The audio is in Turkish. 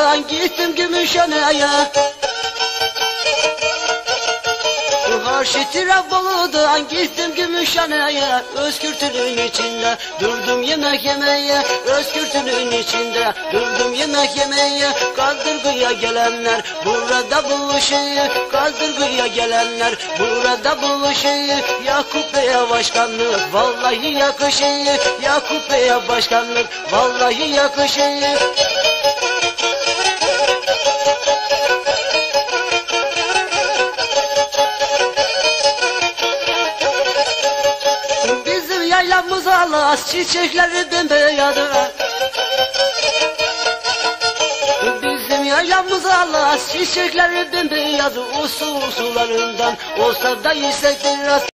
Bolu'dan gittim Gümüşhane'ye. Karşı Trabzon'dan gittim Gümüşhane'ye. Özgürtülüğün içinde durdum yemek yemeye. Özgürtülüğün içinde durdum yemek yemeye. Kaldırgıya gelenler burada buluşuyor. Kaldırgıya gelenler burada buluşuyor. Yakup Bey'e başkanlık vallahi yakışıyor. Yakup Bey'e başkanlık vallahi yakışıyor. Yaylamız alas, çiçekleri bembeyazı. Bizim yaylamız alas, çiçekleri bembeyazı. O su sularından olsa da yesek biraz.